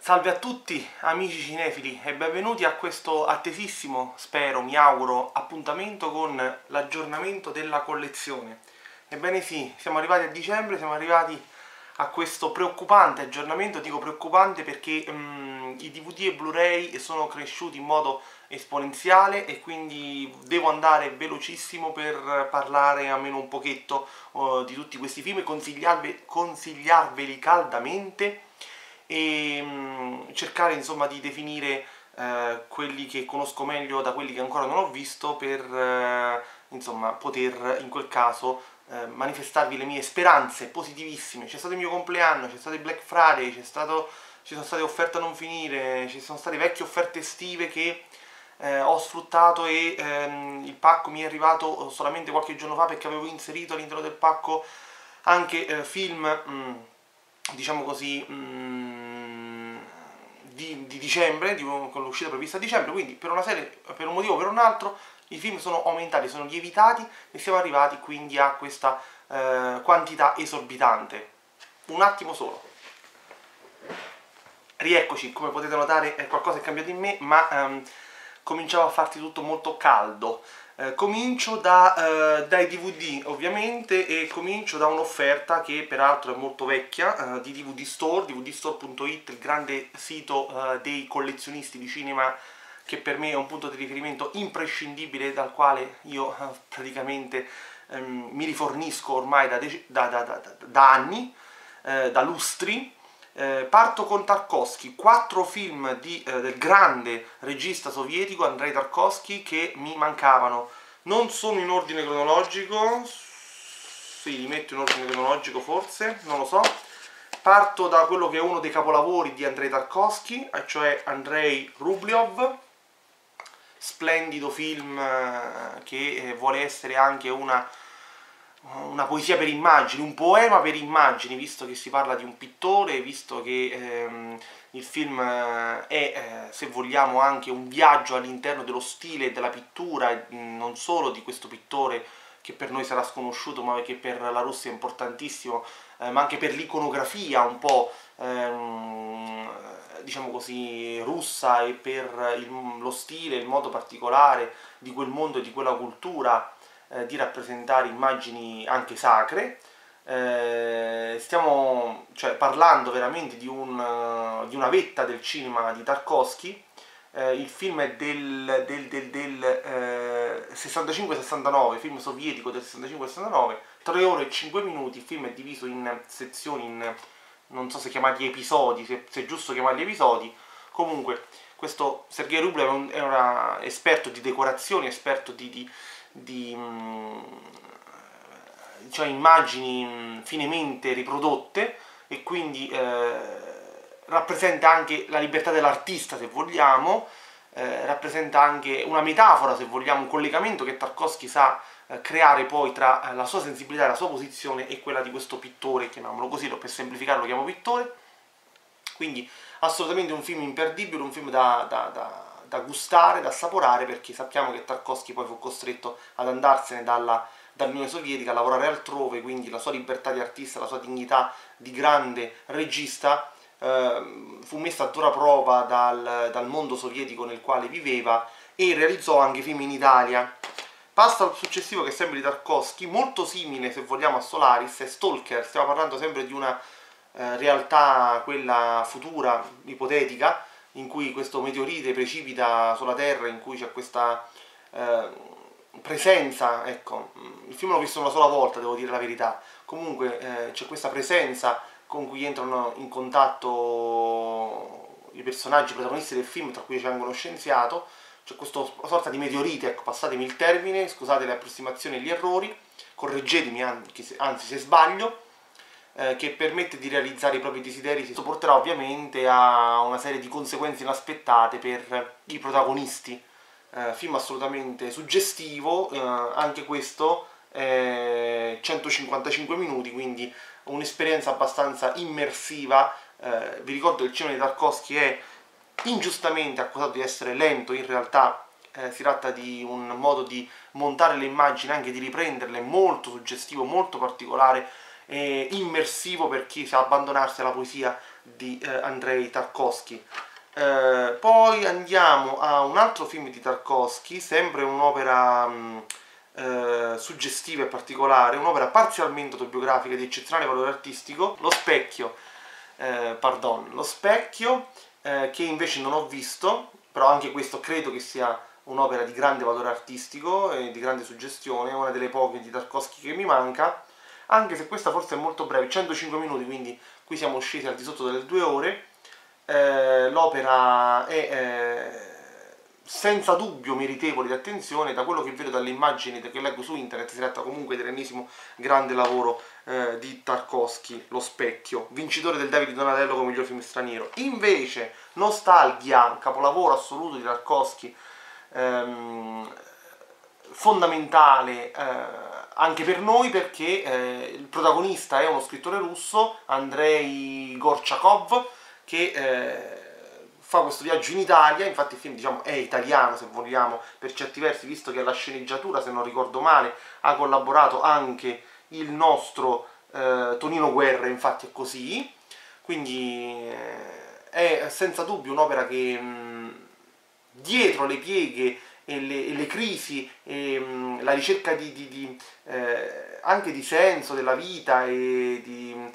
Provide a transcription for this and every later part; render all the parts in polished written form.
Salve a tutti amici cinefili e benvenuti a questo attesissimo, spero, mi auguro, appuntamento con l'aggiornamento della collezione. Ebbene sì, siamo arrivati a dicembre, siamo arrivati a questo preoccupante aggiornamento. Dico preoccupante perché i DVD e Blu-ray sono cresciuti in modo esponenziale e quindi devo andare velocissimo per parlare almeno un pochetto di tutti questi film e consigliarveli caldamente e cercare insomma di definire quelli che conosco meglio da quelli che ancora non ho visto per insomma poter in quel caso manifestarvi le mie speranze positivissime. C'è stato il mio compleanno, c'è stato il Black Friday, ci sono state offerte a non finire, ci sono state vecchie offerte estive che ho sfruttato e il pacco mi è arrivato solamente qualche giorno fa perché avevo inserito all'interno del pacco anche film diciamo così di dicembre, con l'uscita prevista a dicembre, quindi per un motivo o per un altro i film sono aumentati, sono lievitati e siamo arrivati quindi a questa quantità esorbitante. Un attimo solo. Rieccoci, come potete notare qualcosa è cambiato in me, ma cominciava a farti tutto molto caldo. Comincio dai DVD ovviamente e comincio da un'offerta che peraltro è molto vecchia di DVD Store, dvdstore.it, il grande sito dei collezionisti di cinema che per me è un punto di riferimento imprescindibile dal quale io praticamente mi rifornisco ormai da anni, da lustri. Parto con Tarkovsky, 4 film del grande regista sovietico Andrei Tarkovsky che mi mancavano. Non sono in ordine cronologico, sì, li metto in ordine cronologico forse, non lo so. Parto da quello che è uno dei capolavori di Andrei Tarkovsky, cioè Andrei Rublev, splendido film che vuole essere anche una poesia per immagini, un poema per immagini, visto che si parla di un pittore, visto che il film è, se vogliamo, anche un viaggio all'interno dello stile e della pittura, non solo di questo pittore che per noi sarà sconosciuto, ma che per la Russia è importantissimo, ma anche per l'iconografia un po', diciamo così, russa e per lo stile, il modo particolare di quel mondo e di quella cultura di rappresentare immagini anche sacre. Stiamo parlando veramente di una vetta del cinema di Tarkovsky. Il film è del 65-69, film sovietico del 65-69, 3 ore e 5 minuti. Il film è diviso in sezioni, non so se chiamarli episodi, se è giusto chiamarli episodi. Comunque questo Sergei Rublev è un esperto di decorazioni, esperto di cioè immagini finemente riprodotte e quindi rappresenta anche la libertà dell'artista, se vogliamo, rappresenta anche una metafora, se vogliamo, un collegamento che Tarkovsky sa creare poi tra la sua sensibilità, la sua posizione e quella di questo pittore, chiamiamolo così, per semplificare lo chiamo pittore. Quindi assolutamente un film imperdibile, un film da gustare, da assaporare, perché sappiamo che Tarkovsky poi fu costretto ad andarsene dall'Unione Sovietica, a lavorare altrove, quindi la sua libertà di artista, la sua dignità di grande regista fu messa a dura prova dal mondo sovietico nel quale viveva e realizzò anche film in Italia. Passo al successivo, che è sempre di Tarkovsky, molto simile se vogliamo a Solaris, è Stalker. Stiamo parlando sempre di una realtà, quella futura, ipotetica, in cui questo meteorite precipita sulla Terra, in cui c'è questa presenza, ecco, il film l'ho visto una sola volta, devo dire la verità, comunque c'è questa presenza con cui entrano in contatto i personaggi protagonisti del film, tra cui c'è anche uno scienziato. C'è questa sorta di meteorite, ecco, passatemi il termine, scusate le approssimazioni e gli errori, correggetemi anzi se sbaglio, che permette di realizzare i propri desideri. Questo porterà ovviamente a una serie di conseguenze inaspettate per i protagonisti. Film assolutamente suggestivo, anche questo 155 minuti, quindi un'esperienza abbastanza immersiva. Vi ricordo che il cinema di Tarkovsky è ingiustamente accusato di essere lento, in realtà si tratta di un modo di montare le immagini, anche di riprenderle, molto suggestivo, molto particolare e immersivo per chi sa abbandonarsi alla poesia di Andrei Tarkovsky. Poi andiamo a un altro film di Tarkovsky, sempre un'opera suggestiva e particolare, un'opera parzialmente autobiografica di eccezionale valore artistico, Lo Specchio, Lo Specchio, che invece non ho visto, però anche questo credo che sia un'opera di grande valore artistico e di grande suggestione, una delle poche di Tarkovsky che mi manca, anche se questa forse è molto breve, 105 minuti, quindi qui siamo scesi al di sotto delle 2 ore. L'opera è senza dubbio meritevole di attenzione. Da quello che vedo dalle immagini che leggo su internet si tratta comunque dell'ennesimo grande lavoro di Tarkovsky, Lo Specchio, vincitore del David di Donatello come miglior film straniero. Invece Nostalgia, capolavoro assoluto di Tarkovsky, fondamentale anche per noi, perché il protagonista è uno scrittore russo, Andrei Gorchakov, che fa questo viaggio in Italia. Infatti il film, diciamo, è italiano, se vogliamo, per certi versi, visto che alla sceneggiatura, se non ricordo male, ha collaborato anche il nostro Tonino Guerra, infatti è così. Quindi è senza dubbio un'opera che dietro le pieghe e le crisi e la ricerca anche di senso della vita e di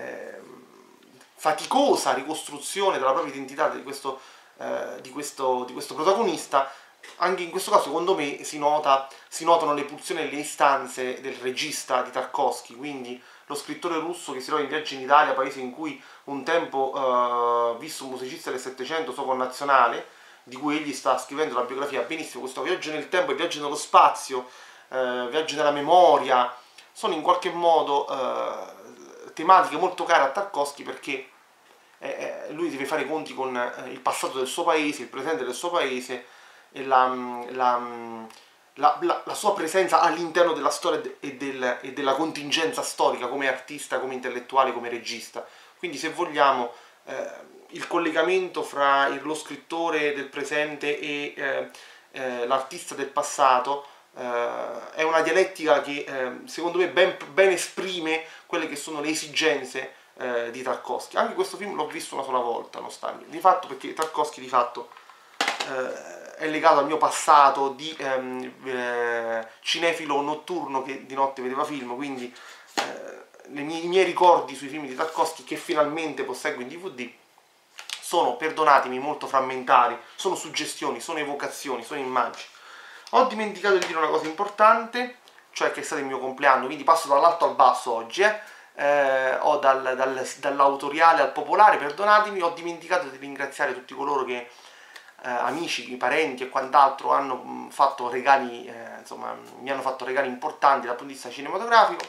faticosa ricostruzione della propria identità di questo protagonista, anche in questo caso secondo me si notano le pulsioni e le istanze del regista di Tarkovsky, quindi lo scrittore russo che si trova in viaggio in Italia, paese in cui un tempo visse un musicista del Settecento, suo connazionale, di cui egli sta scrivendo la biografia benissimo. Questo viaggio nel tempo e viaggio nello spazio, viaggio nella memoria, sono in qualche modo tematiche molto care a Tarkovsky, perché lui deve fare i conti con il passato del suo paese, il presente del suo paese e la sua presenza all'interno della storia e della contingenza storica, come artista, come intellettuale, come regista. Quindi, se vogliamo, il collegamento fra lo scrittore del presente e l'artista del passato è una dialettica che secondo me ben esprime quelle che sono le esigenze di Tarkovsky. Anche questo film l'ho visto una sola volta, Nostalgia, di fatto, perché Tarkovsky di fatto è legato al mio passato di cinefilo notturno che di notte vedeva film, quindi i miei ricordi sui film di Tarkovsky, che finalmente posseggo in DVD, sono, perdonatemi, molto frammentari, sono suggestioni, sono evocazioni, sono immagini. Ho dimenticato di dire una cosa importante, cioè che è stato il mio compleanno, quindi passo dall'alto al basso oggi, o dall'autoriale al popolare, perdonatemi. Ho dimenticato di ringraziare tutti coloro che, amici, parenti e quant'altro, hanno fatto regali, insomma, mi hanno fatto regali importanti dal punto di vista cinematografico.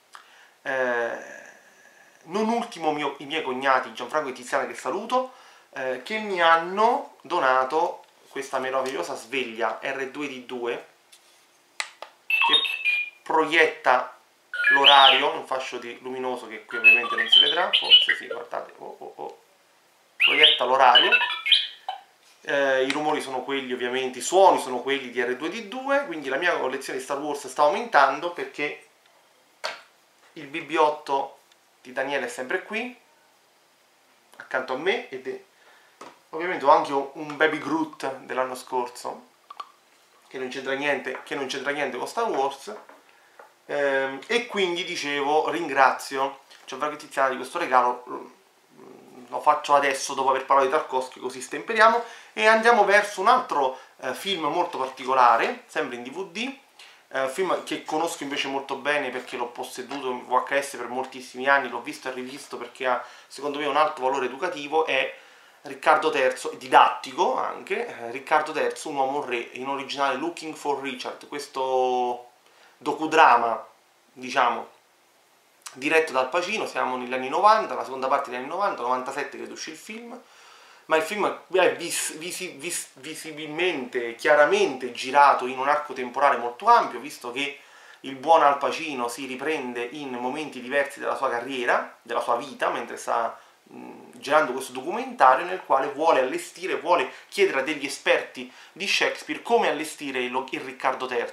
Non ultimo i miei cognati Gianfranco e Tiziana, che saluto, che mi hanno donato questa meravigliosa sveglia R2D2 che proietta l'orario, un fascio di luminoso che qui ovviamente non si vedrà, forse sì, guardate, proietta l'orario. I rumori sono quelli, ovviamente, i suoni sono quelli di R2D2, quindi la mia collezione di Star Wars sta aumentando, perché il BB-8 di Daniele è sempre qui, accanto a me, ed ovviamente ho anche un Baby Groot dell'anno scorso, che non c'entra niente con Star Wars, e quindi, dicevo, ringrazio Gianfranco e Tiziana di questo regalo. Lo faccio adesso, dopo aver parlato di Tarkovsky, così stemperiamo, e andiamo verso un altro film molto particolare, sempre in DVD, film che conosco invece molto bene perché l'ho posseduto in VHS per moltissimi anni, l'ho visto e rivisto perché ha, secondo me, un alto valore educativo. È Riccardo III, didattico anche, Riccardo III, un uomo re, in originale Looking for Richard, questo docudrama, diciamo, diretto dal Pacino. Siamo negli anni 90, la seconda parte degli anni 90, 97 credo uscì il film, ma il film è visibilmente, chiaramente girato in un arco temporale molto ampio, visto che il buon Al Pacino si riprende in momenti diversi della sua carriera, della sua vita, mentre sta girando questo documentario, nel quale vuole chiedere a degli esperti di Shakespeare come allestire il Riccardo III,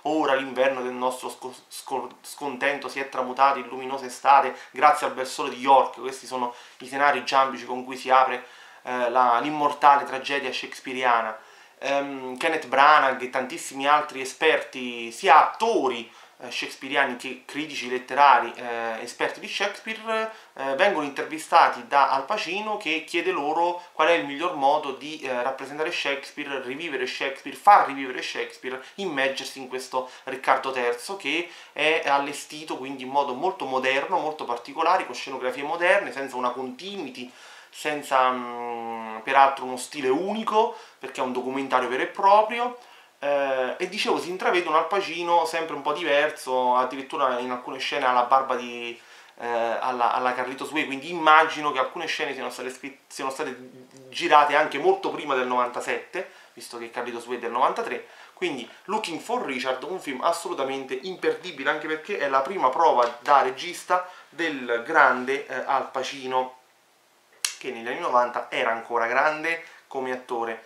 ora l'inverno del nostro scontento si è tramutato in luminosa estate grazie al bel sole di York. Questi sono i scenari giambici con cui si apre l'immortale tragedia shakespeariana. Kenneth Branagh e tantissimi altri esperti, sia attori shakespeariani che critici letterari esperti di Shakespeare, vengono intervistati da Al Pacino, che chiede loro qual è il miglior modo di rappresentare Shakespeare, rivivere Shakespeare, far rivivere Shakespeare, immergersi in questo Riccardo III che è allestito quindi in modo molto moderno, molto particolare, con scenografie moderne, senza una continuity, senza peraltro uno stile unico, perché è un documentario vero e proprio. E dicevo, si intravede un Al Pacino sempre un po' diverso, addirittura in alcune scene alla barba di alla Carlitos Way, quindi immagino che alcune scene siano state girate anche molto prima del 97, visto che Carlitos Way è del 93. Quindi Looking for Richard, un film assolutamente imperdibile, anche perché è la prima prova da regista del grande Al Pacino, che negli anni 90 era ancora grande come attore.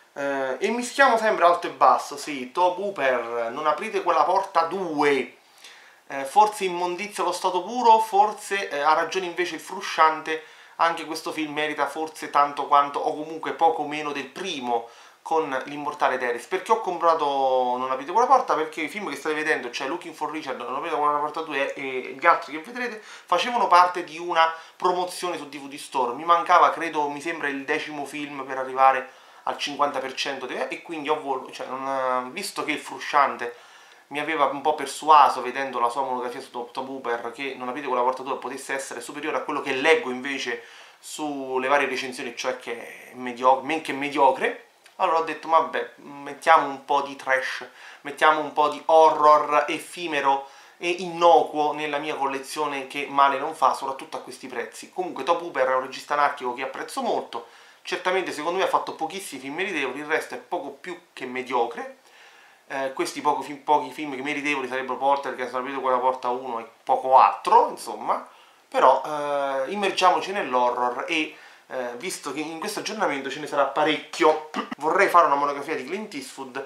E mischiamo sempre alto e basso, sì, Tobe Hooper, Non aprite quella porta 2, forse Immondizia allo stato puro, forse ha ragione invece il Frusciante, anche questo film merita forse tanto quanto, o comunque poco meno del primo, con l'immortale Teres. Perché ho comprato Non aprite quella porta? Perché i film che state vedendo, cioè Looking for Richard, Non aprite quella porta 2 e gli altri che vedrete, facevano parte di una promozione su DVD Store. Mi mancava, credo, mi sembra il 10° film per arrivare al 50% e quindi visto che il Frusciante mi aveva un po' persuaso, vedendo la sua monografia su Tobe Hooper, che Non aprite quella porta 2 potesse essere superiore a quello che leggo invece sulle varie recensioni, cioè che è men che mediocre, allora ho detto vabbè, mettiamo un po' di trash, mettiamo un po' di horror effimero e innocuo nella mia collezione, che male non fa, soprattutto a questi prezzi. Comunque Tobe Hooper è un regista anarchico che apprezzo molto. Certamente secondo me ha fatto pochissimi film meritevoli, il resto è poco più che mediocre. Questi pochi film che meritevoli sarebbero Poltergeist, Non aprite quella porta 1 e poco altro, insomma. Però immergiamoci nell'horror e visto che in questo aggiornamento ce ne sarà parecchio, vorrei fare una monografia di Clint Eastwood.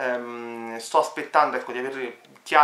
Sto aspettando, ecco, di avere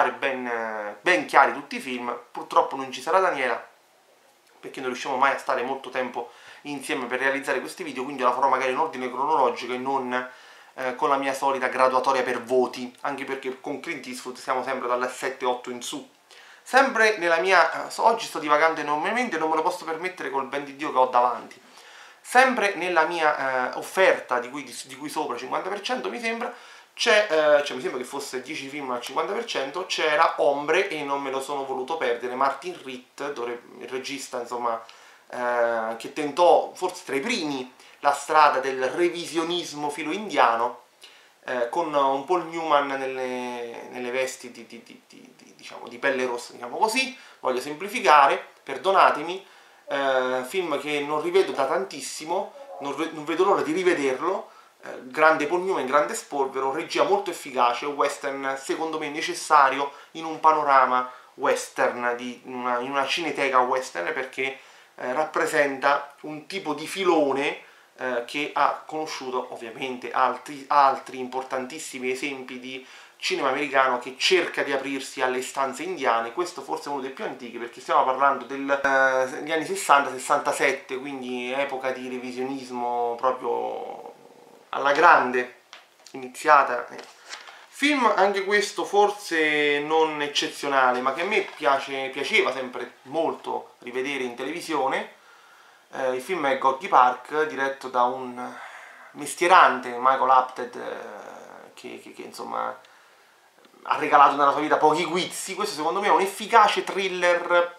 ben chiari tutti i film. Purtroppo non ci sarà Daniela, perché non riusciamo mai a stare molto tempo insieme per realizzare questi video, quindi la farò magari in ordine cronologico e non con la mia solita graduatoria per voti, anche perché con Clint Eastwood siamo sempre dal 7-8 in su. Sempre nella mia... oggi sto divagando enormemente, non me lo posso permettere col ben di Dio che ho davanti. Sempre nella mia offerta, di cui sopra 50% mi sembra, mi sembra che fosse 10 film al 50%, c'era Ombre e non me lo sono voluto perdere, Martin Ritt, il regista, insomma, che tentò forse tra i primi la strada del revisionismo filo-indiano, con un Paul Newman nelle vesti diciamo, di pelle rossa, diciamo così, voglio semplificare, perdonatemi, film che non rivedo da tantissimo, non vedo l'ora di rivederlo. Grande Paul Newman, grande spolvero, regia molto efficace, western secondo me necessario in un panorama western, in una cineteca western, perché rappresenta un tipo di filone che ha conosciuto ovviamente altri importantissimi esempi di cinema americano che cerca di aprirsi alle istanze indiane. Questo forse è uno dei più antichi, perché stiamo parlando degli anni 60-67, quindi epoca di revisionismo proprio alla grande, iniziata. Film anche questo forse non eccezionale, ma che a me piaceva sempre molto rivedere in televisione. Il film è Gorky Park, diretto da un mestierante, Michael Apted, che insomma ha regalato nella sua vita pochi guizzi. Questo secondo me è un efficace thriller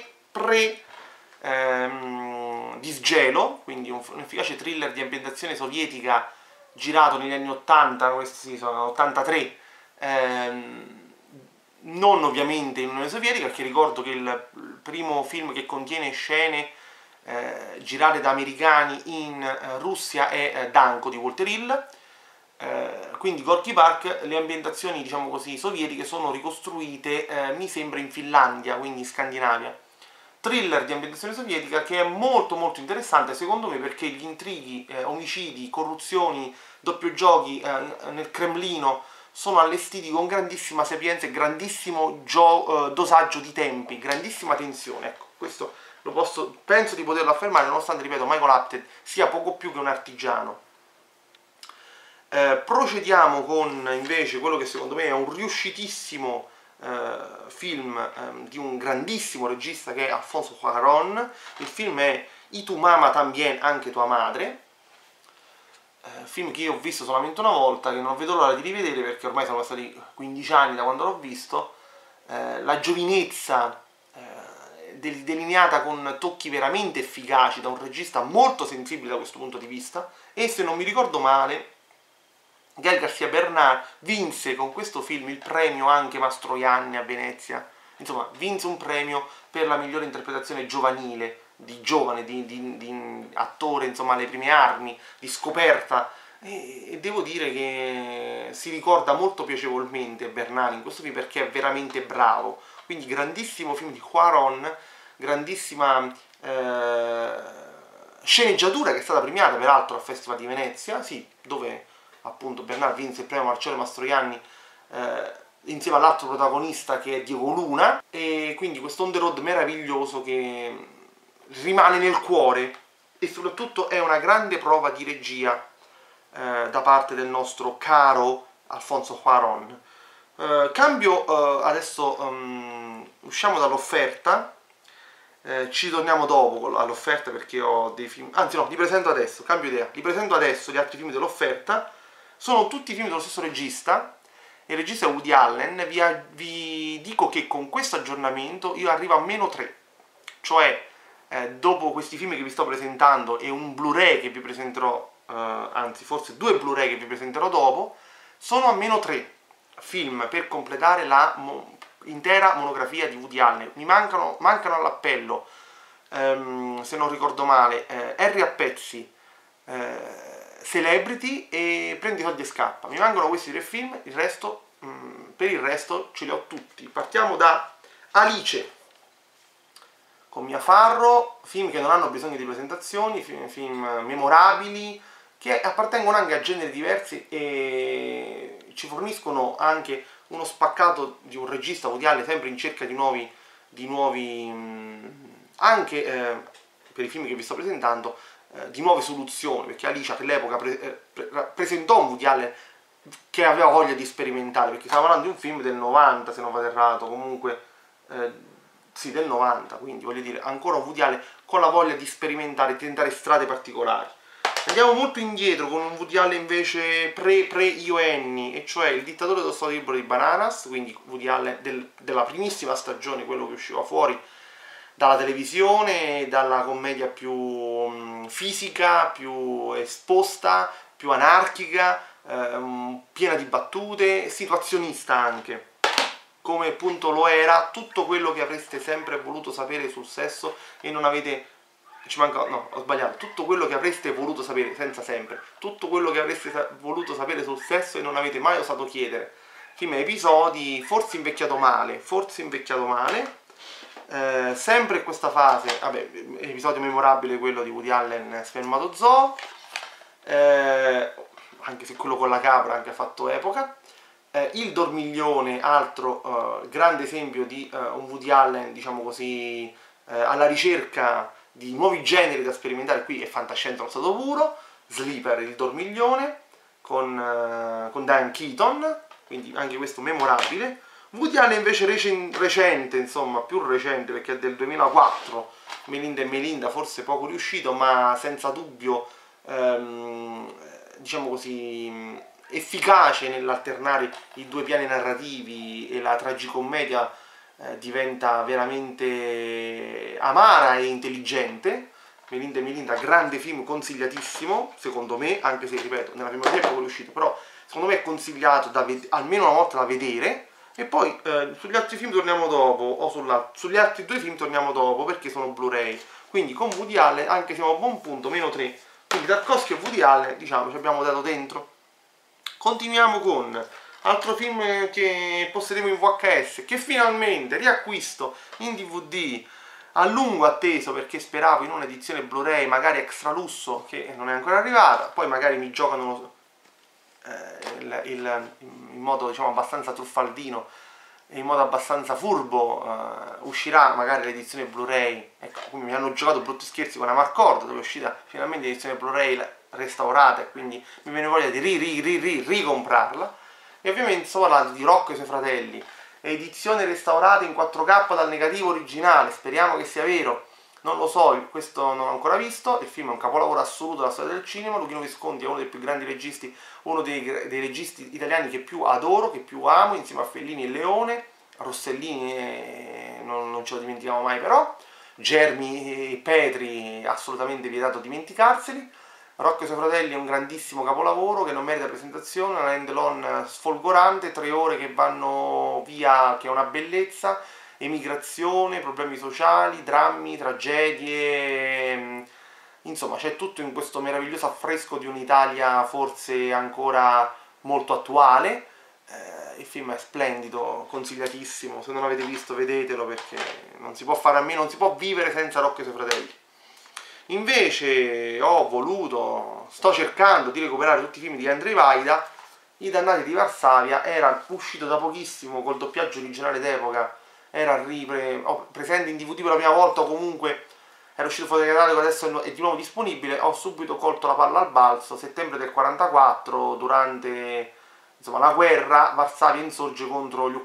disgelo, quindi un efficace thriller di ambientazione sovietica girato negli anni 80, questi sono 83, non ovviamente in Unione Sovietica, perché ricordo che il primo film che contiene scene girate da americani in Russia è Danko di Walter Hill. Quindi Gorky Park, le ambientazioni diciamo così sovietiche sono ricostruite mi sembra in Finlandia, quindi in Scandinavia. Thriller di ambientazione sovietica che è molto molto interessante secondo me, perché gli intrighi, omicidi, corruzioni, doppiogiochi nel Cremlino sono allestiti con grandissima sapienza e grandissimo dosaggio di tempi, grandissima tensione. Ecco, questo penso di poterlo affermare, nonostante, ripeto, Michael Apted sia poco più che un artigiano. Procediamo con invece quello che secondo me è un riuscitissimo film di un grandissimo regista che è Alfonso Cuarón. Il film è Y tu mamá también, anche tua madre, film che io ho visto solamente una volta, che non vedo l'ora di rivedere perché ormai sono passati 15 anni da quando l'ho visto. La giovinezza delineata con tocchi veramente efficaci da un regista molto sensibile da questo punto di vista, e se non mi ricordo male Gael García Bernal vinse con questo film il premio anche Mastroianni a Venezia, insomma vinse un premio per la migliore interpretazione giovanile, di giovane, di attore, insomma alle prime armi, di scoperta, e devo dire che si ricorda molto piacevolmente Bernal in questo film perché è veramente bravo. Quindi grandissimo film di Cuarón, grandissima sceneggiatura che è stata premiata peraltro al Festival di Venezia, sì, dove appunto Bernal vinse il premio Marcello Mastroianni insieme all'altro protagonista che è Diego Luna, e quindi questo on the road meraviglioso che rimane nel cuore e soprattutto è una grande prova di regia da parte del nostro caro Alfonso Cuarón. Cambio adesso, usciamo dall'offerta, ci torniamo dopo all'offerta perché ho dei film, anzi no, li presento adesso, cambio idea, li presento adesso gli altri film dell'offerta. Sono tutti film dello stesso regista, il regista è Woody Allen. Vi dico che con questo aggiornamento io arrivo a -3, cioè dopo questi film che vi sto presentando e un Blu-ray che vi presenterò, anzi forse 2 Blu-ray che vi presenterò dopo, sono a -3 film per completare la intera monografia di Woody Allen. Mi mancano all'appello, se non ricordo male, Harry a pezzi, Celebrity e Prendi i soldi e scappa. Mi mancano questi 3 film, il resto, per il resto ce li ho tutti. Partiamo da Alice con Mia Farrow, film che non hanno bisogno di presentazioni, film memorabili che appartengono anche a generi diversi e ci forniscono anche uno spaccato di un regista, Woody Allen, sempre in cerca di nuovi anche per i film che vi sto presentando, di nuove soluzioni, perché Alice all'epoca presentò un Woody Allen che aveva voglia di sperimentare, perché stiamo parlando di un film del 90, se non vado errato, comunque sì, del 90, quindi voglio dire, ancora un Woody Allen con la voglia di sperimentare, di tentare strade particolari. Andiamo molto indietro con un Woody Allen invece pre-Io Annie, e cioè Il dittatore dello Stato libero di Bananas, quindi Woody Allen della primissima stagione, quello che usciva fuori dalla televisione, dalla commedia più fisica, più esposta, più anarchica, piena di battute, situazionista anche, come appunto lo era tutto quello che avreste sempre voluto sapere sul sesso e non avete... no, ho sbagliato, tutto quello che avreste voluto sapere, senza sempre, tutto quello che avreste voluto sapere sul sesso e non avete mai osato chiedere. Film episodi, forse invecchiato male, sempre in questa fase, vabbè, episodio memorabile quello di Woody Allen, Spermatozoo, anche se quello con la capra anche ha fatto epoca. Il Dormiglione, altro grande esempio di un Woody Allen, diciamo così, alla ricerca di nuovi generi da sperimentare. Qui è fantascienza allo stato puro. Sleeper, Il Dormiglione, con Diane Keaton, quindi anche questo memorabile. Woody Allen invece recente, insomma, più recente perché è del 2004, Melinda e Melinda, forse poco riuscito, ma senza dubbio, diciamo così, efficace nell'alternare i due piani narrativi, e la tragicommedia diventa veramente amara e intelligente. Melinda e Melinda, grande film, consigliatissimo, secondo me, anche se, ripeto, nella prima serie è poco riuscito, però secondo me è consigliato almeno una volta da vedere. E poi sugli altri film torniamo dopo, o sugli altri 2 film torniamo dopo, perché sono Blu-ray. Quindi con Woody Allen, anche siamo a buon punto, -3. Quindi Tarkovsky e Woody Allen, diciamo, ci abbiamo dato dentro. Continuiamo con altro film che possedemo in VHS, che finalmente riacquisto in DVD, a lungo atteso, perché speravo in un'edizione Blu-ray magari extra lusso, che non è ancora arrivata. Poi magari mi giocano in modo diciamo abbastanza truffaldino e in modo abbastanza furbo uscirà magari l'edizione Blu-ray. Ecco, quindi mi hanno giocato brutti scherzi con Amarcord, dove è uscita finalmente l'edizione Blu-ray restaurata, e quindi mi viene voglia di ricomprarla. E ovviamente sto parlando di Rocco e i suoi fratelli, edizione restaurata in 4K dal negativo originale, speriamo che sia vero. Non lo so, questo non l'ho ancora visto. Il film è un capolavoro assoluto della storia del cinema. Luchino Visconti è uno dei più grandi registi, uno dei registi italiani che più adoro, che più amo, insieme a Fellini e Leone. Rossellini non ce lo dimentichiamo mai però. Germi e Petri, assolutamente vietato dimenticarseli. Rocco e i suoi fratelli è un grandissimo capolavoro che non merita presentazione, una end-alone sfolgorante, 3 ore che vanno via, che è una bellezza. Emigrazione, problemi sociali, drammi, tragedie, insomma c'è tutto in questo meraviglioso affresco di un'Italia forse ancora molto attuale. Il film è splendido, consigliatissimo, se non l'avete visto vedetelo, perché non si può fare a meno, non si può vivere senza Rocco e i suoi fratelli. Invece sto cercando di recuperare tutti i film di Andrzej Wajda. I Dannati di Varsavia era uscito da pochissimo col doppiaggio originale d'epoca, era presente in DVD per la prima volta, o comunque era uscito fuori dal catalogo, adesso è di nuovo disponibile. Ho subito colto la palla al balzo. Settembre del 44, durante insomma, la guerra, Varsavia insorge contro gli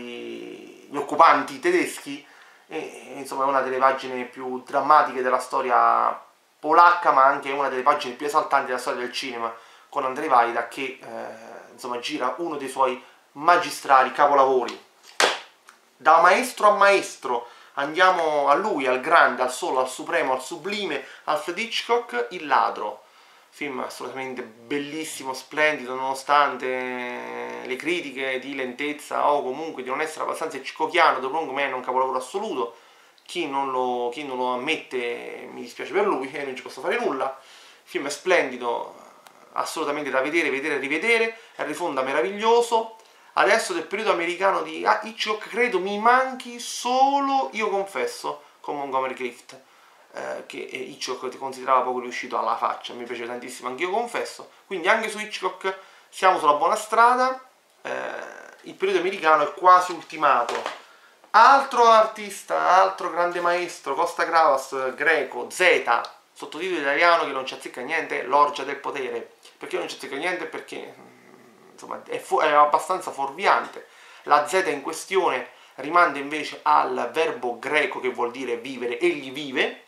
occupanti tedeschi, e insomma è una delle pagine più drammatiche della storia polacca, ma anche una delle pagine più esaltanti della storia del cinema, con Andrzej Wajda che insomma gira uno dei suoi magistrali capolavori. Da maestro a maestro andiamo a lui, al grande, al solo, al supremo, al sublime Alfred Hitchcock, Il ladro. Film assolutamente bellissimo, splendido, nonostante le critiche di lentezza o comunque di non essere abbastanza hitchcockiano. The Wrong Man è un capolavoro assoluto. Chi non lo ammette mi dispiace per lui e non ci posso fare nulla. Il film è splendido, assolutamente da vedere, vedere e rivedere. Henry Fonda meraviglioso. Adesso del periodo americano di Hitchcock credo mi manchi solo Io confesso, con Montgomery Clift, che Hitchcock considerava poco riuscito alla faccia. Mi piace tantissimo anche Io confesso, quindi anche su Hitchcock siamo sulla buona strada. Il periodo americano è quasi ultimato. Altro artista, altro grande maestro, Costa Gravas, greco, Z, sottotitolo italiano che non ci azzecca niente, L'orgia del potere. Perché non ci azzecca niente? Perché insomma è abbastanza fuorviante. La Z in questione rimanda invece al verbo greco che vuol dire vivere, egli vive,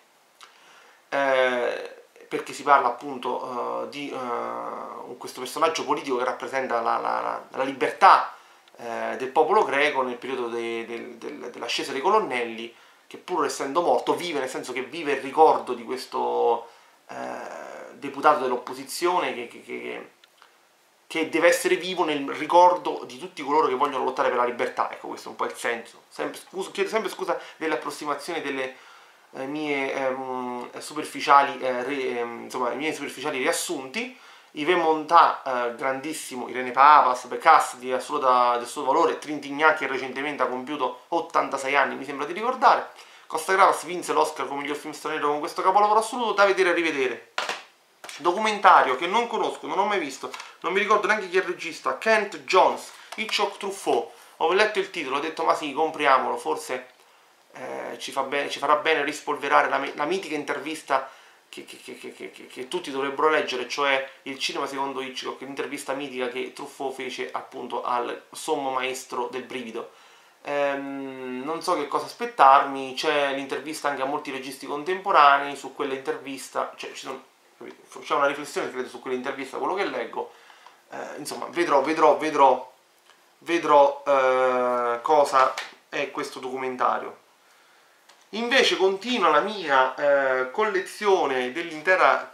perché si parla appunto di questo personaggio politico che rappresenta la libertà del popolo greco nel periodo dell'ascesa dei colonnelli, che pur essendo morto vive, nel senso che vive il ricordo di questo deputato dell'opposizione che deve essere vivo nel ricordo di tutti coloro che vogliono lottare per la libertà. Ecco, questo è un po' il senso. Chiedo sempre scusa delle approssimazioni delle mie superficiali riassunti. Yves Montand, grandissimo, Irene Papas, Becas di assoluto valore, Trintignant che recentemente ha compiuto 86 anni, mi sembra di ricordare. Costa Gravas vinse l'Oscar come miglior film straniero con questo capolavoro assoluto, da vedere e rivedere. Documentario che non conosco, non ho mai visto, non mi ricordo neanche chi è il regista, Kent Jones, Hitchcock Truffaut. Ho letto il titolo, ho detto ma sì, compriamolo, forse ci farà bene rispolverare la mitica intervista che tutti dovrebbero leggere, cioè Il cinema secondo Hitchcock, l'intervista mitica che Truffaut fece appunto al sommo maestro del brivido. Non so che cosa aspettarmi, c'è l'intervista anche a molti registi contemporanei. Su quell'intervista c'è una riflessione credo su quell'intervista, quello che leggo. Insomma vedrò cosa è questo documentario. Invece continua la mia collezione dell'intera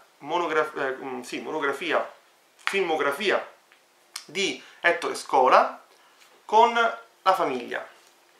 filmografia di Ettore Scola con La famiglia.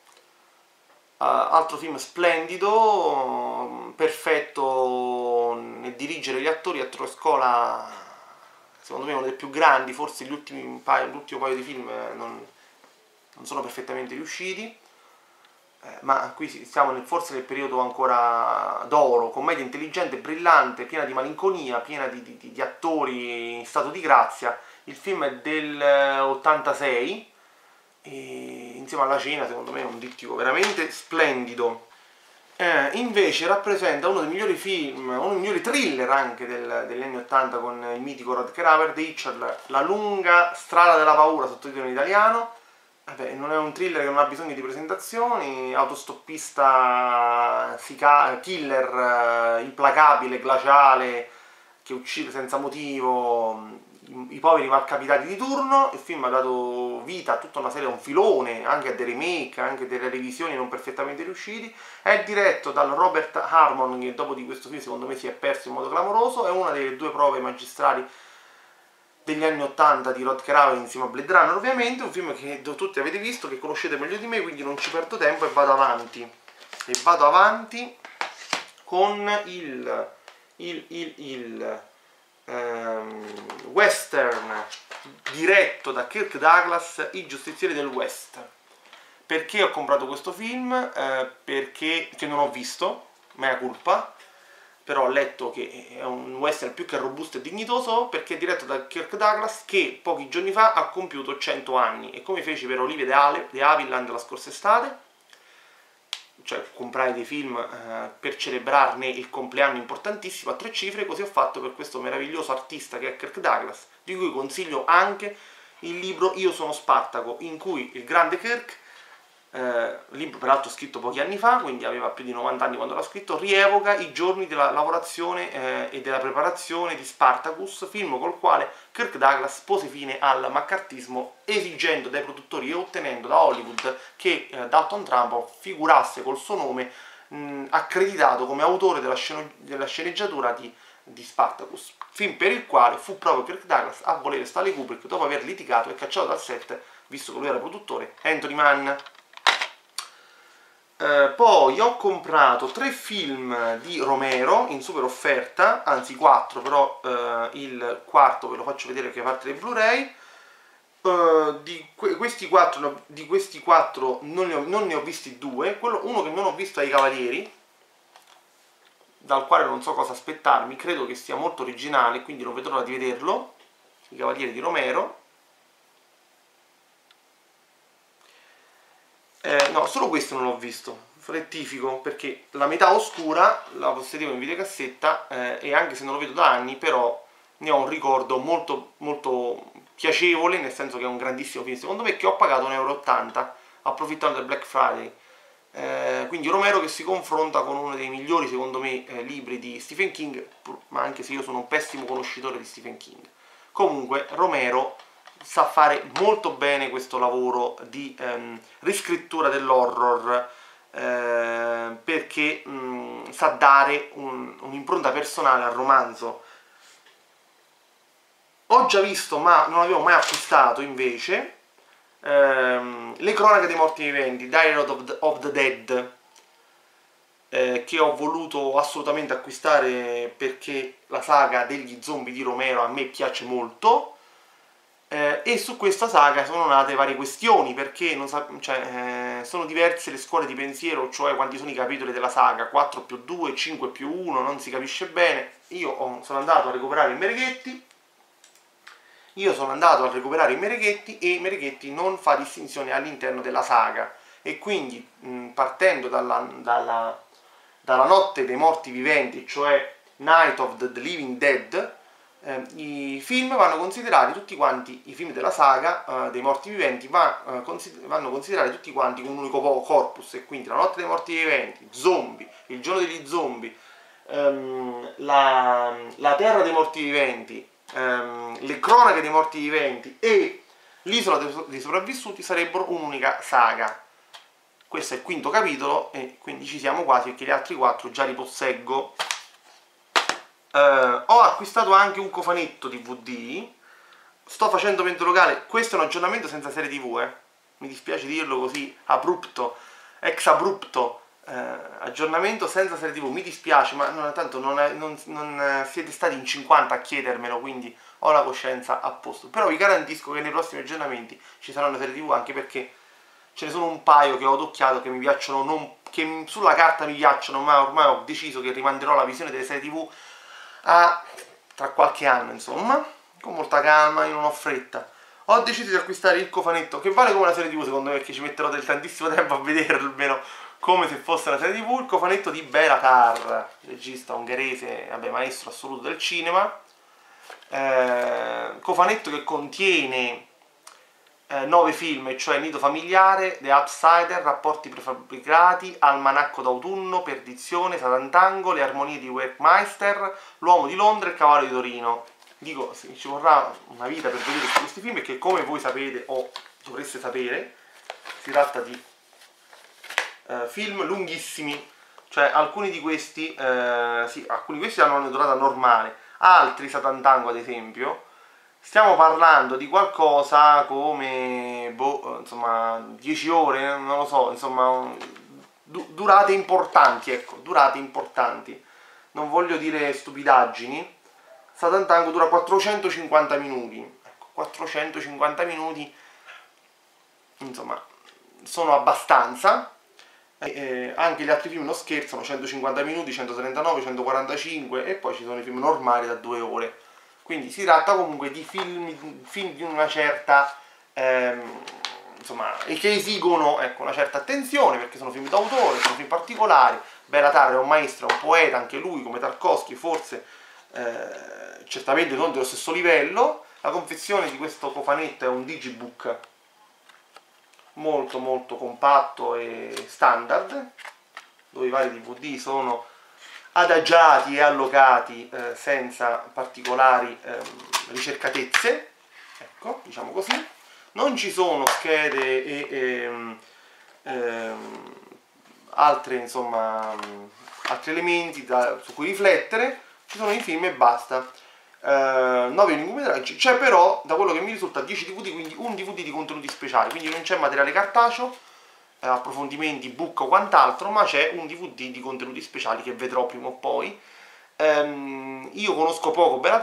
Altro film splendido, perfetto nel dirigere gli attori. Ettore Scola secondo me è uno dei più grandi, forse l'ultimo paio di film non sono perfettamente riusciti. Ma qui siamo forse nel periodo ancora d'oro, commedia intelligente, brillante, piena di malinconia, piena di attori in stato di grazia, Il film è del 86 e insieme alla cena secondo me è un dittico veramente splendido. Invece rappresenta uno dei migliori film, uno dei migliori thriller anche degli anni 80 con il mitico Rutger Hauer, The Hitcher, La lunga strada della paura, sottotitolo in italiano. Vabbè, non è un thriller che non ha bisogno di presentazioni, autostoppista, killer, implacabile, glaciale, che uccide senza motivo i poveri malcapitati di turno. Il film ha dato vita a tutta una serie, a un filone, anche a dei remake, anche delle revisioni non perfettamente riusciti. È diretto dal Robert Harmon, che dopo di questo film secondo me si è perso in modo clamoroso. È una delle due prove magistrali degli anni 80 di Rutger Hauer insieme a Blade Runner, ovviamente. Un film che tutti avete visto, che conoscete meglio di me, quindi non ci perdo tempo e vado avanti. Con il western diretto da Kirk Douglas, I giustizieri del West. Perché ho comprato questo film? Perché non ho visto, mea culpa, però ho letto che è un western più che robusto e dignitoso, perché è diretto da Kirk Douglas, che pochi giorni fa ha compiuto 100 anni, e come feci per Olivia de Havilland la scorsa estate, cioè comprai dei film per celebrarne il compleanno importantissimo a 3 cifre, così ho fatto per questo meraviglioso artista che è Kirk Douglas, di cui consiglio anche il libro Io sono Spartaco, in cui il grande Kirk, libro peraltro scritto pochi anni fa, quindi aveva più di 90 anni quando l'ha scritto, rievoca i giorni della lavorazione e della preparazione di Spartacus, film col quale Kirk Douglas pose fine al maccartismo, esigendo dai produttori e ottenendo da Hollywood che Dalton Trumbo figurasse col suo nome accreditato come autore della sceneggiatura di Spartacus, film per il quale fu proprio Kirk Douglas a volere Stanley Kubrick, dopo aver litigato e cacciato dal set, visto che lui era produttore, Anthony Mann. Poi ho comprato 3 film di Romero in super offerta, anzi 4, però il quarto ve lo faccio vedere che fa parte dei Blu-ray. Di questi 4 non ne ho visti 2, uno che non ho visto è I Cavalieri, dal quale non so cosa aspettarmi, credo che sia molto originale, quindi non vedo l'ora di vederlo. I Cavalieri di Romero. No, solo questo non l'ho visto, rettifico, perché la metà oscura la possedevo in videocassetta e anche se non lo vedo da anni, però ne ho un ricordo molto, molto piacevole, nel senso che è un grandissimo film secondo me, che ho pagato 1,80 € approfittando del Black Friday. Quindi Romero che si confronta con uno dei migliori secondo me libri di Stephen King, ma anche se io sono un pessimo conoscitore di Stephen King. Comunque Romero sa fare molto bene questo lavoro di riscrittura dell'horror, perché sa dare un'impronta personale al romanzo. Ho già visto, ma non avevo mai acquistato invece, Le cronache dei morti viventi, Diary of the Dead, che ho voluto assolutamente acquistare perché la saga degli zombie di Romero a me piace molto. E su questa saga sono nate varie questioni, perché sono diverse le scuole di pensiero, cioè quanti sono i capitoli della saga, 4+2, 5+1, non si capisce bene. Sono andato a recuperare i Mereghetti, e i Mereghetti non fa distinzione all'interno della saga, e quindi partendo dalla notte dei morti viventi, cioè Night of the Living Dead, i film vanno considerati tutti quanti, i film della saga dei morti viventi vanno considerati tutti quanti come un unico corpus, e quindi la notte dei morti viventi, zombie, il giorno degli zombie, la terra dei morti viventi, le cronache dei morti viventi e l'isola dei sopravvissuti sarebbero un'unica saga. Questo è il 5° capitolo e quindi ci siamo quasi, perché gli altri 4 già li posseggo. Ho acquistato anche un cofanetto DVD, sto facendo mente locale, questo è un aggiornamento senza serie TV, mi dispiace dirlo così, ex abrupto, aggiornamento senza serie TV, mi dispiace, ma tanto non siete stati in 50 a chiedermelo, quindi ho la coscienza a posto. Però vi garantisco che nei prossimi aggiornamenti ci saranno serie TV, anche perché ce ne sono un paio che ho adocchiato che mi piacciono, che sulla carta mi piacciono, ma ormai ho deciso che rimanderò la visione delle serie TV tra qualche anno, insomma. con molta calma, io non ho fretta. Ho deciso di acquistare il cofanetto, che vale come una serie TV secondo me, perché ci metterò del tantissimo tempo a vedermelo come se fosse una serie TV, il cofanetto di Béla Tarr, regista ungherese, vabbè, maestro assoluto del cinema. Cofanetto che contiene 9 film, cioè Nido familiare, The Outsider, Rapporti prefabbricati, Almanacco d'autunno, Perdizione, Satantango, Le armonie di Werkmeister, L'uomo di Londra e Il cavallo di Torino. Dico, ci vorrà una vita per vedere questi film, perché come voi sapete o dovreste sapere, si tratta di film lunghissimi, cioè alcuni di questi alcuni di questi hanno una durata normale, altri, Satantango ad esempio, stiamo parlando di qualcosa come insomma 10 ore, non lo so, insomma durate importanti, ecco, durate importanti. Non voglio dire stupidaggini. Satantango dura 450 minuti. Ecco, 450 minuti, insomma, sono abbastanza. Anche gli altri film non scherzano, 150 minuti, 139, 145 e poi ci sono i film normali da 2 ore. Quindi si tratta comunque di film di una certa, insomma, e che esigono, ecco, una certa attenzione, perché sono film d'autore, sono film particolari. Béla Tarr è un maestro, è un poeta, anche lui, come Tarkovsky, forse certamente non dello stesso livello. La confezione di questo cofanetto è un digibook molto molto compatto e standard, dove i vari DVD sono adagiati e allocati senza particolari ricercatezze, ecco, diciamo così. Non ci sono schede e altre, insomma, altri elementi su cui riflettere. Ci sono i film e basta. 9 lungometraggi, c'è però, da quello che mi risulta, 10 DVD, quindi un DVD di contenuti speciali, quindi non c'è materiale cartaceo, approfondimenti, book o quant'altro, ma c'è un DVD di contenuti speciali che vedrò prima o poi. Io conosco poco Béla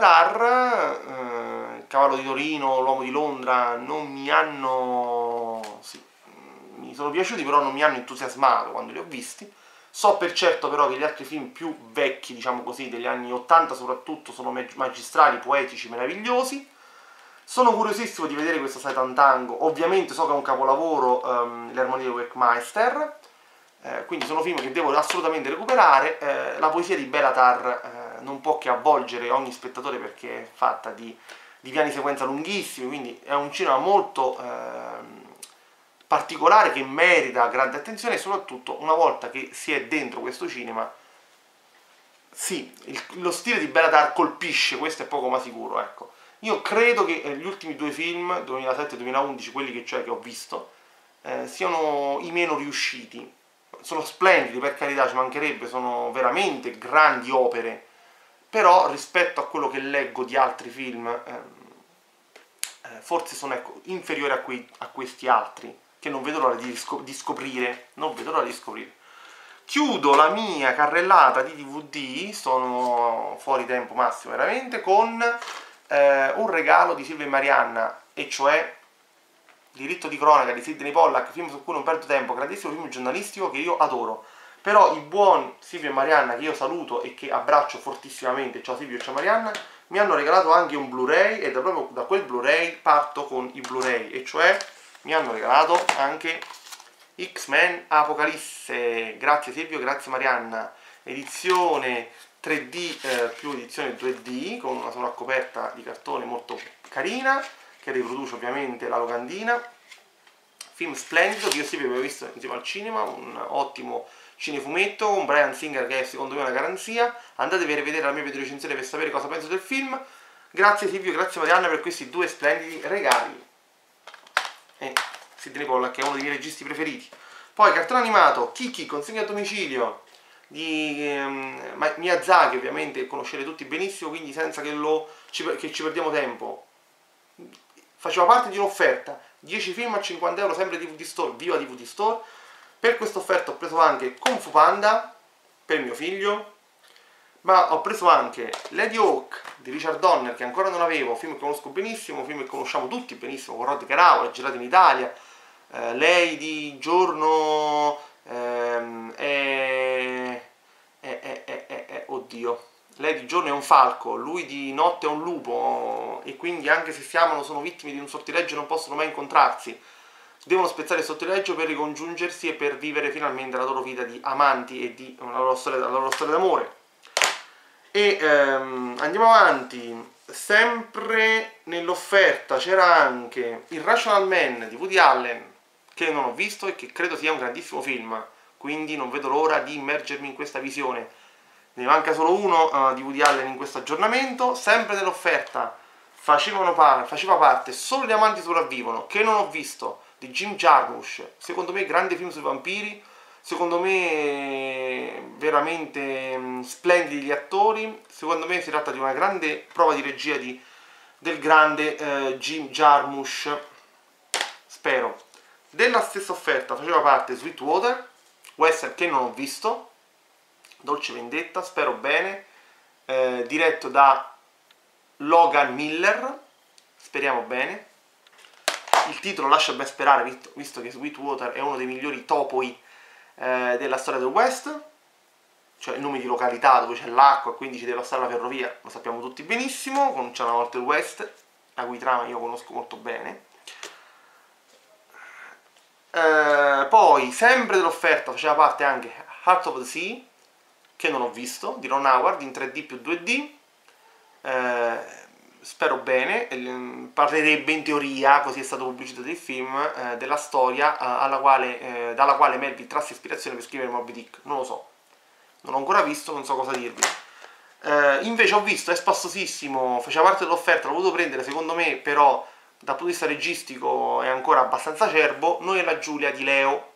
Tarr, Il cavallo di Torino, L'uomo di Londra non mi hanno... sì, mi sono piaciuti, però non mi hanno entusiasmato quando li ho visti. So per certo però che gli altri film più vecchi, diciamo così, degli anni 80 soprattutto, sono magistrali, poetici, meravigliosi. Sono curiosissimo di vedere questo Satantango, ovviamente so che è un capolavoro, Le armonie di Werkmeister, quindi sono film che devo assolutamente recuperare. La poesia di Béla Tarr non può che avvolgere ogni spettatore, perché è fatta di piani sequenza lunghissimi, quindi è un cinema molto particolare che merita grande attenzione, e soprattutto una volta che si è dentro questo cinema, sì, lo stile di Béla Tarr colpisce, questo è poco ma sicuro, ecco. Io credo che gli ultimi 2 film, 2007-2011, quelli che ho visto, siano i meno riusciti. Sono splendidi, per carità, ci mancherebbe, sono veramente grandi opere, però rispetto a quello che leggo di altri film, forse sono, ecco, inferiori a questi altri, che non vedo l'ora di scoprire, non vedo l'ora di scoprire. Chiudo la mia carrellata di DVD, sono fuori tempo massimo veramente, con un regalo di Silvia e Marianna, e cioè Diritto di cronaca di Sidney Pollack, film su cui non perdo tempo, grandissimo film giornalistico che io adoro. Però i buoni Silvio e Marianna, che io saluto e che abbraccio fortissimamente, ciao Silvio e ciao Marianna, mi hanno regalato anche un Blu-ray, e proprio da quel Blu-ray parto con i Blu-ray, e cioè mi hanno regalato anche X-Men Apocalisse. Grazie Silvio, grazie Marianna. Edizione 3D più edizione 2D, con una sovraccoperta di cartone molto carina, che riproduce ovviamente la locandina. Film splendido, che io sì avevo visto insieme al cinema, un ottimo cinefumetto, con Bryan Singer che è secondo me una garanzia. Andatevi a rivedere la mia video recensione per sapere cosa penso del film. Grazie Silvio, grazie Marianna per questi 2 splendidi regali. E Sidney Pollack, che è uno dei miei registi preferiti. Poi cartone animato, Kiki, consegna a domicilio, di Miyazaki, ovviamente conoscete tutti benissimo, quindi senza che ci perdiamo tempo. Faceva parte di un'offerta, 10 film a 50 euro, sempre DVD Store, viva DVD Store. Per questa offerta ho preso anche Kung Fu Panda, per mio figlio, ma ho preso anche Lady Hawk di Richard Donner, che ancora non avevo, film che conosco benissimo, film che conosciamo tutti benissimo, con Rod Carauer, girato in Italia. Lei di giorno oddio, lei di giorno è un falco, lui di notte è un lupo, e quindi anche se si amano sono vittime di un sortileggio e non possono mai incontrarsi. Devono spezzare il sortileggio per ricongiungersi e per vivere finalmente la loro vita di amanti e di la loro storia d'amore. E andiamo avanti. Sempre nell'offerta c'era anche Irrational Man di Woody Allen, che non ho visto e che credo sia un grandissimo film, quindi non vedo l'ora di immergermi in questa visione. Ne manca solo uno di Woody Allen in questo aggiornamento. Sempre nell'offerta faceva parte Solo gli amanti sopravvivono, che non ho visto, di Jim Jarmusch. Secondo me grande film sui vampiri, secondo me veramente splendidi gli attori, secondo me si tratta di una grande prova di regia del grande Jim Jarmusch, spero. Della stessa offerta faceva parte Sweetwater, western che non ho visto, Dolce Vendetta, spero bene, diretto da Logan Miller, speriamo bene. Il titolo lascia ben sperare, visto che Sweetwater è uno dei migliori topoi della storia del West, cioè nomi di località dove c'è l'acqua e quindi ci deve passare la ferrovia, lo sappiamo tutti benissimo, con C'era una volta il West, la cui trama io conosco molto bene. Poi, sempre dell'offerta, faceva parte anche Heart of the Sea, che non ho visto, di Ron Howard, in 3D più 2D. Spero bene, parlerebbe in teoria, così è stato pubblicizzato il film, della storia dalla quale Melville trasse ispirazione per scrivere Moby Dick. Non lo so, non l'ho ancora visto, non so cosa dirvi. Invece ho visto, è spassosissimo, faceva parte dell'offerta, l'ho voluto prendere, secondo me però dal punto di vista registico è ancora abbastanza acerbo, Noi e la Giulia di Leo,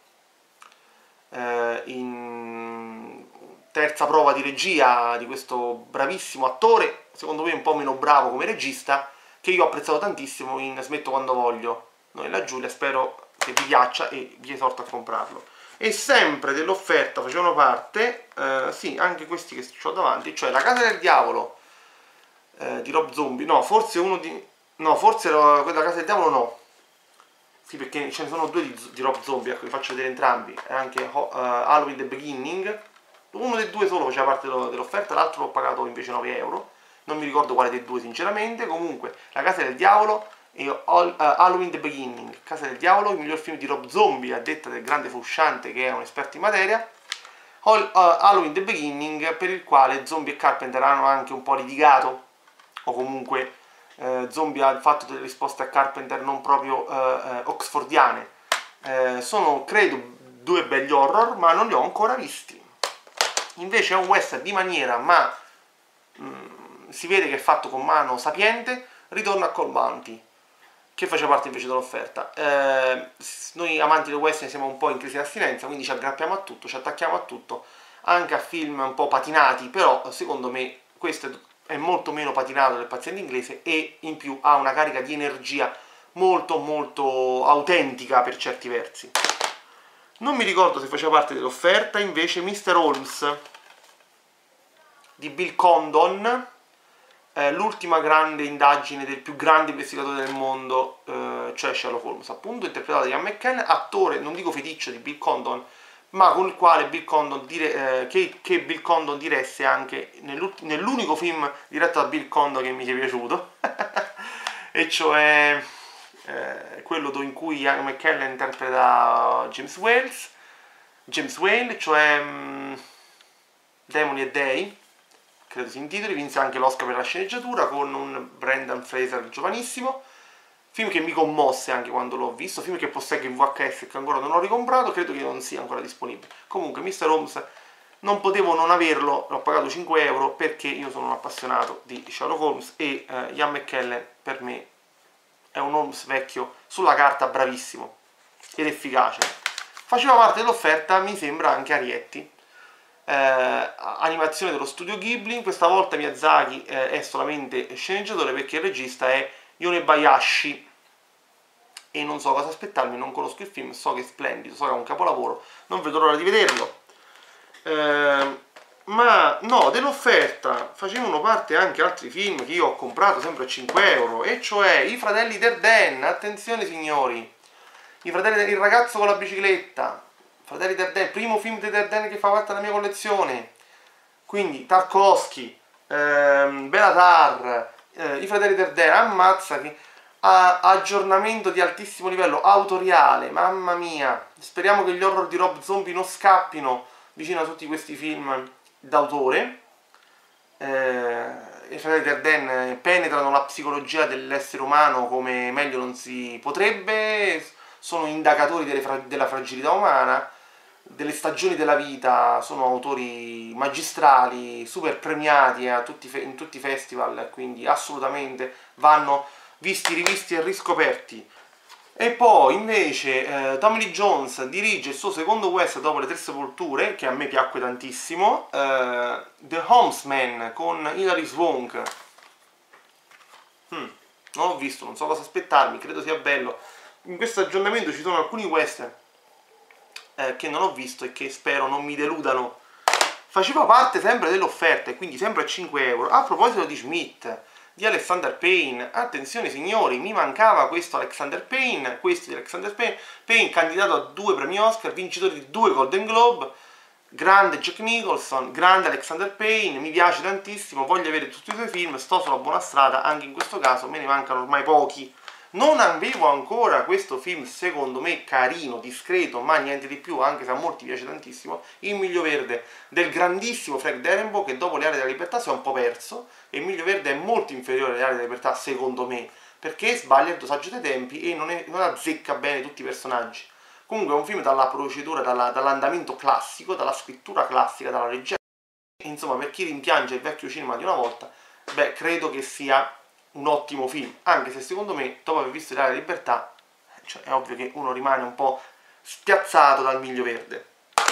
in terza prova di regia di questo bravissimo attore, secondo me un po' meno bravo come regista, che io ho apprezzato tantissimo in Smetto quando voglio. Noi e la Giulia, spero che vi piaccia e vi esorto a comprarlo. E sempre dell'offerta facevano parte, sì, anche questi che ho davanti, cioè La Casa del Diavolo di Rob Zombie, no, forse uno di... no, forse La Casa del Diavolo no. Sì, perché ce ne sono due di Rob Zombie, ecco, vi faccio vedere entrambi. E anche Halloween The Beginning. Uno dei due solo faceva parte dell'offerta, l'altro l'ho pagato invece 9 euro. Non mi ricordo quale dei due sinceramente. Comunque, La Casa del Diavolo e Halloween The Beginning. Casa del Diavolo, il miglior film di Rob Zombie, a detta del grande Frusciante che è un esperto in materia. Halloween The Beginning, per il quale Zombie e Carpenter hanno anche un po' litigato, o comunque Zombie ha fatto delle risposte a Carpenter non proprio oxfordiane. Sono, credo, due belli horror, ma non li ho ancora visti. Invece è un western di maniera, ma si vede che è fatto con mano sapiente, Ritorno a Cold Bounty, che faceva parte invece dell'offerta. Noi amanti del western siamo un po' in crisi di astinenza, quindi ci aggrappiamo a tutto, ci attacchiamo a tutto, anche a film un po' patinati, però secondo me questo è molto meno patinato del Paziente Inglese e in più ha una carica di energia molto molto autentica per certi versi. Non mi ricordo se faceva parte dell'offerta, invece Mr. Holmes di Bill Condon, l'ultima grande indagine del più grande investigatore del mondo, cioè Sherlock Holmes, appunto, interpretato da Ian McKellen, attore, non dico feticcio di Bill Condon, ma con il quale Bill Condon che Bill Condon diresse anche nell'unico film diretto da Bill Condon che mi sia piaciuto, e cioè quello in cui Ian McKellen interpreta James Whale, cioè Demoni e Dei, credo si intitoli, vinse anche l'Oscar per la sceneggiatura con un Brendan Fraser giovanissimo. Film che mi commosse anche quando l'ho visto, film che posseggo in VHS e che ancora non ho ricomprato, credo che non sia ancora disponibile. Comunque Mr. Holmes non potevo non averlo, l'ho pagato 5 euro perché io sono un appassionato di Sherlock Holmes e Ian McKellen per me è un Holmes vecchio, sulla carta bravissimo ed efficace. Faceva parte dell'offerta, mi sembra, anche Arietti, animazione dello studio Ghibli. Questa volta Miyazaki è solamente sceneggiatore perché il regista è Yonebayashi e non so cosa aspettarmi, non conosco il film, so che è splendido, so che è un capolavoro, non vedo l'ora di vederlo. Ma no, dell'offerta facevano parte anche altri film che io ho comprato sempre a 5 euro, e cioè I Fratelli Dardenne. Attenzione signori, il ragazzo con la bicicletta, Fratelli Dardenne, primo film di Dardenne che fa parte della mia collezione. Quindi Tarkovsky, Bellatar, i fratelli Dardenne, ammazza che aggiornamento di altissimo livello, autoriale, mamma mia. Speriamo che gli horror di Rob Zombie non scappino vicino a tutti questi film d'autore. I fratelli Dardenne penetrano la psicologia dell'essere umano come meglio non si potrebbe, sono indagatori della fragilità umana, delle stagioni della vita, sono autori magistrali, super premiati in tutti i festival, quindi assolutamente vanno visti, rivisti e riscoperti. E poi invece Tommy Lee Jones dirige il suo secondo western dopo Le Tre Sepolture, che a me piacque tantissimo, The Homesman con Hilary Swank. Non l'ho visto, non so cosa aspettarmi, credo sia bello. In questo aggiornamento ci sono alcuni western che non ho visto e che spero non mi deludano. Faceva parte sempre dell'offerta e quindi sempre a 5 euro. A proposito di Schmidt, di Alexander Payne, attenzione signori, mi mancava questo Alexander Payne, questo di Alexander Payne, candidato a 2 premi Oscar, vincitore di 2 Golden Globe, grande Jack Nicholson, grande Alexander Payne, mi piace tantissimo, voglio avere tutti i suoi film, sto sulla buona strada, anche in questo caso me ne mancano ormai pochi. Non avevo ancora questo film, secondo me, carino, discreto, ma niente di più, anche se a molti piace tantissimo, Il Miglio Verde, del grandissimo Frank Darabont, che dopo Le Ali della Libertà si è un po' perso, e Il Miglio Verde è molto inferiore alle Ali della Libertà, secondo me, perché sbaglia il dosaggio dei tempi e non azzecca bene tutti i personaggi. Comunque è un film dalla procedura, dall'andamento classico, dalla scrittura classica, dalla regia. Insomma, per chi rimpiange il vecchio cinema di una volta, beh, credo che sia un ottimo film, anche se secondo me, dopo aver visto L'Area della Libertà, cioè, è ovvio che uno rimane un po' spiazzato dal Miglio Verde.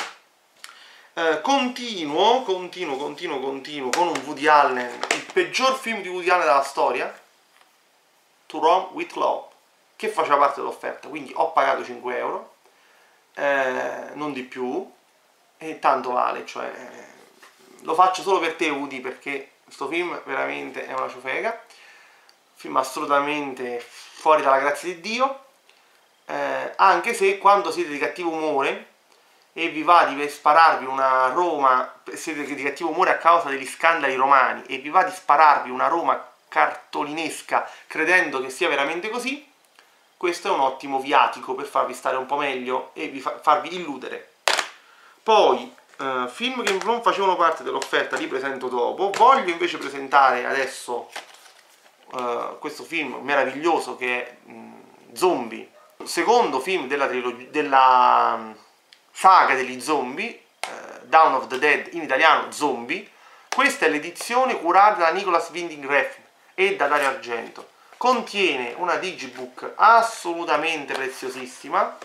Continuo con un Woody Allen, il peggior film di Woody Allen della storia, To Rome with Love, che faceva parte dell'offerta, quindi ho pagato 5 euro, non di più, e tanto vale, cioè lo faccio solo per te Woody, perché questo film veramente è una ciofega, film assolutamente fuori dalla grazia di Dio, anche se quando siete di cattivo umore e vi va di spararvi una Roma, siete di cattivo umore a causa degli scandali romani e vi va di spararvi una Roma cartolinesca credendo che sia veramente così, questo è un ottimo viatico per farvi stare un po' meglio e farvi illudere. Poi, film che non facevano parte dell'offerta li presento dopo. Voglio invece presentare adesso questo film meraviglioso che è Zombie, secondo film della saga degli zombie, Dawn of the Dead, in italiano Zombie. Questa è l'edizione curata da Nicholas Winding Refn e da Dario Argento. Contiene una digibook assolutamente preziosissima,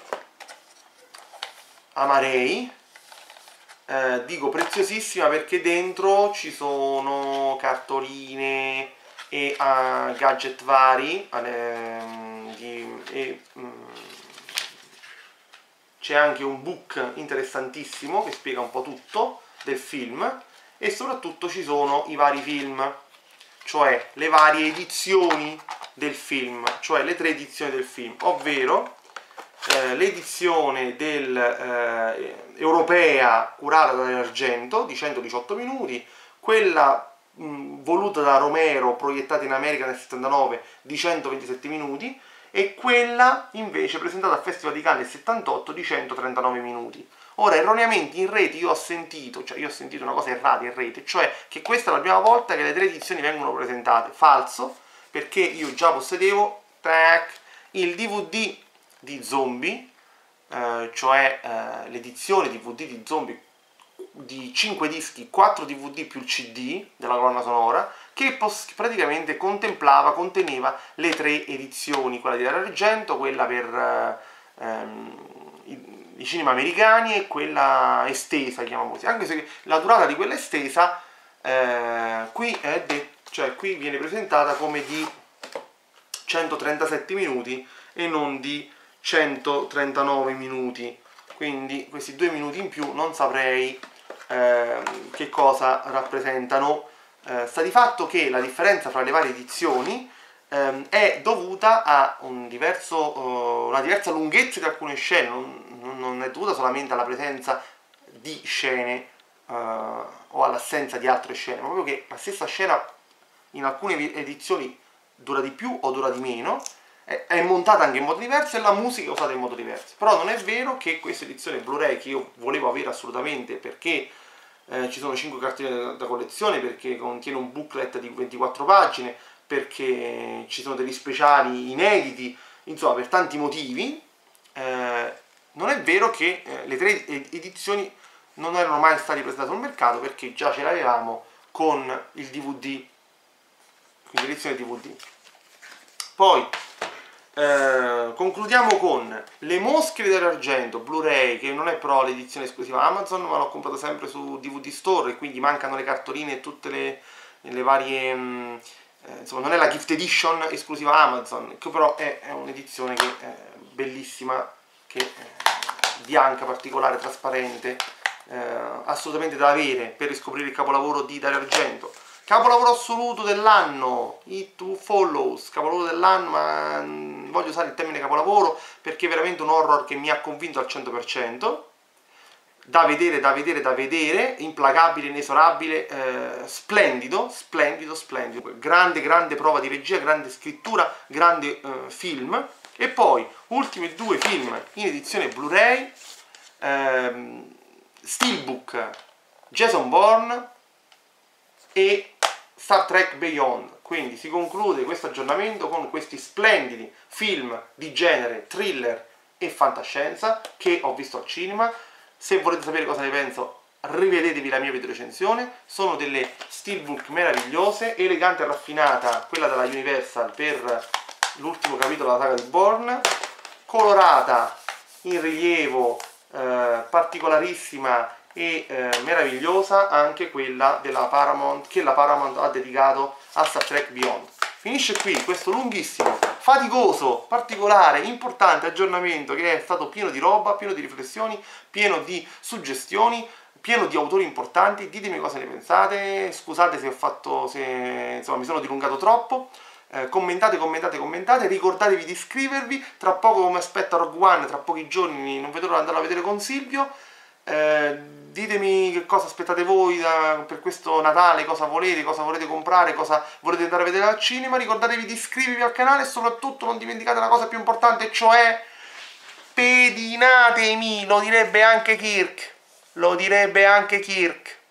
amarei, dico preziosissima perché dentro ci sono cartoline e gadget vari, c'è anche un book interessantissimo che spiega un po' tutto del film e soprattutto ci sono i vari film, cioè le varie edizioni del film, cioè le 3 edizioni del film, ovvero l'edizione europea curata da Argento di 118 minuti, quella voluta da Romero, proiettata in America nel 79 di 127 minuti, e quella invece presentata al Festival di Cannes nel 78 di 139 minuti. Ora, erroneamente in rete io ho sentito una cosa errata in rete, cioè che questa è la prima volta che le 3 edizioni vengono presentate. Falso, perché io già possedevo il DVD di Zombie, cioè l'edizione DVD di Zombie di 5 dischi, 4 DVD più il CD della colonna sonora, che praticamente conteneva le 3 edizioni, quella di Dario Argento, quella per i cinema americani e quella estesa, chiamiamola così, anche se la durata di quella estesa qui viene presentata come di 137 minuti e non di 139 minuti, quindi questi 2 minuti in più non saprei che cosa rappresentano. Sta di fatto che la differenza fra le varie edizioni è dovuta a una diversa lunghezza di alcune scene, non è dovuta solamente alla presenza di scene o all'assenza di altre scene, ma proprio che la stessa scena in alcune edizioni dura di più o dura di meno, è montata anche in modo diverso e la musica è usata in modo diverso. Però non è vero che questa edizione Blu-ray, che io volevo avere assolutamente perché ci sono 5 cartine da collezione, perché contiene un booklet di 24 pagine, perché ci sono degli speciali inediti, insomma per tanti motivi, non è vero che le 3 edizioni non erano mai state presentate sul mercato, perché già ce l'avevamo con il DVD, quindi l'edizione DVD. Poi concludiamo con Le Moschere d'Argento Blu-ray, che non è però l'edizione esclusiva Amazon, ma l'ho comprato sempre su DVD Store, e quindi mancano le cartoline e tutte le varie insomma non è la gift edition esclusiva Amazon, che però è un'edizione che è bellissima, che bianca, particolare, trasparente, assolutamente da avere per riscoprire il capolavoro di Dario Argento. Capolavoro assoluto dell'anno, It Who Follows, capolavoro dell'anno, ma voglio usare il termine capolavoro perché è veramente un horror che mi ha convinto al 100%, da vedere, da vedere, da vedere, implacabile, inesorabile, splendido, splendido, splendido, grande, grande prova di regia, grande scrittura, grande film. E poi, ultimi 2 film in edizione Blu-ray, Steelbook, Jason Bourne e Star Trek Beyond. Quindi si conclude questo aggiornamento con questi splendidi film di genere thriller e fantascienza che ho visto al cinema. Se volete sapere cosa ne penso, rivedetevi la mia video recensione. Sono delle steelbook meravigliose, elegante e raffinata quella della Universal per l'ultimo capitolo della saga di Bourne, colorata in rilievo, particolarissima e meravigliosa anche quella della Paramount, che la Paramount ha dedicato a Star Trek Beyond. Finisce qui questo lunghissimo, faticoso, particolare, importante aggiornamento che è stato pieno di roba, pieno di riflessioni, pieno di suggestioni, pieno di autori importanti. Ditemi cosa ne pensate, scusate se ho fatto, se insomma mi sono dilungato troppo. Commentate, commentate, commentate, ricordatevi di iscrivervi. Tra poco, come aspetta Rogue One, tra pochi giorni, non vedo l'ora di andare a vedere con Silvio. Ditemi che cosa aspettate voi per questo Natale, cosa volete comprare, cosa volete andare a vedere al cinema. Ricordatevi di iscrivervi al canale e soprattutto non dimenticate la cosa più importante, cioè pedinatemi, lo direbbe anche Kirk.